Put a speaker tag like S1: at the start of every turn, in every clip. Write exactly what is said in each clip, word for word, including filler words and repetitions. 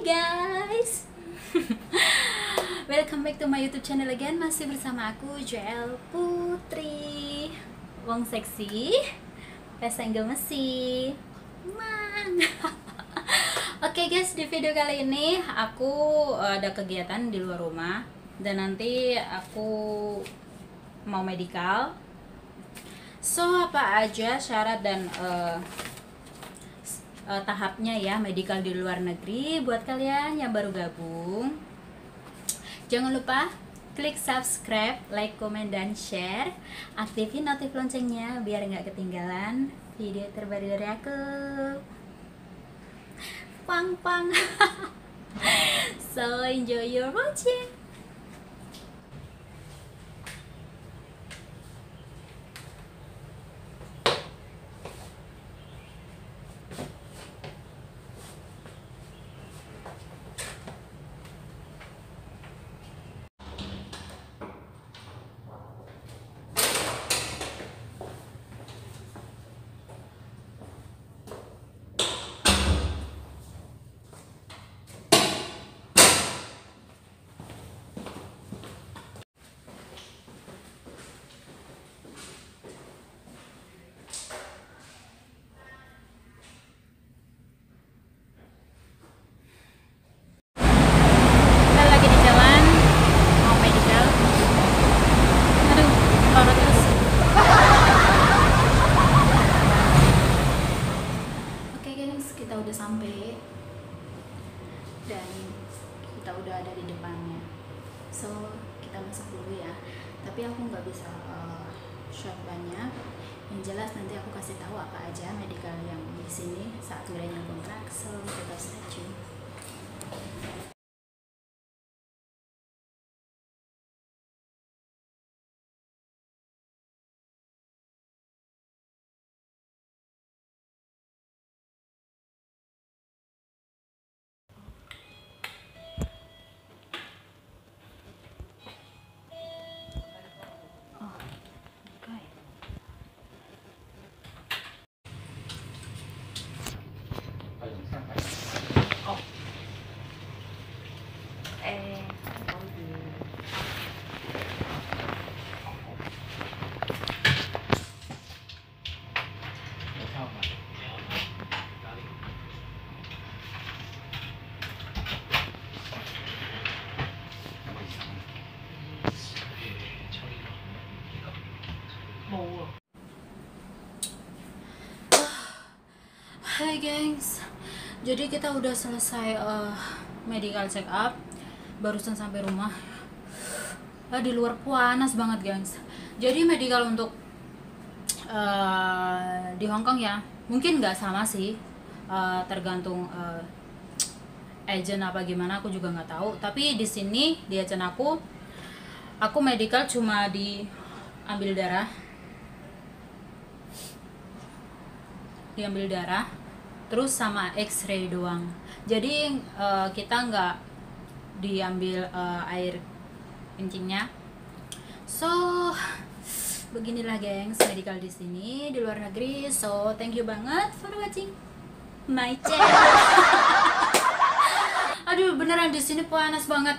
S1: guys. Welcome back to my YouTube channel again. Masih bersama aku Joel Putri, wong seksi, pesenggel mesi mang. Oke okay guys, di video kali ini aku ada kegiatan di luar rumah dan nanti aku mau medical. So apa aja syarat dan uh, uh, tahapnya ya medical di luar negeri buat kalian yang baru gabung. Jangan lupa klik subscribe, like, komen, dan share. Aktifin notif loncengnya biar nggak ketinggalan video terbaru dari aku. Pang pang. So enjoy your watching. Kita udah sampai dan kita udah ada di depannya, so kita masuk dulu ya. Tapi aku nggak bisa uh, shot banyak. Yang jelas nanti aku kasih tahu apa aja medical yang di sini saat ngerjain kontrak. So tetap stay tune. Hai gengs, jadi kita udah selesai uh, medical check up, barusan sampai rumah. Uh, di luar panas banget gengs. Jadi medical untuk uh, di Hong Kong ya, mungkin nggak sama sih, uh, tergantung uh, agent apa gimana, aku juga nggak tahu. Tapi di sini di agent aku, aku medical cuma diambil darah, diambil darah. Terus sama X-ray doang. Jadi uh, kita nggak diambil uh, air kencingnya. So beginilah gengs medical di sini di luar negeri. So thank you banget for watching my channel. Aduh beneran di sini panas banget.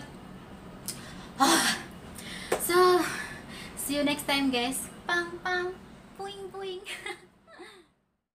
S1: So see you next time guys. Pang pang puing puing.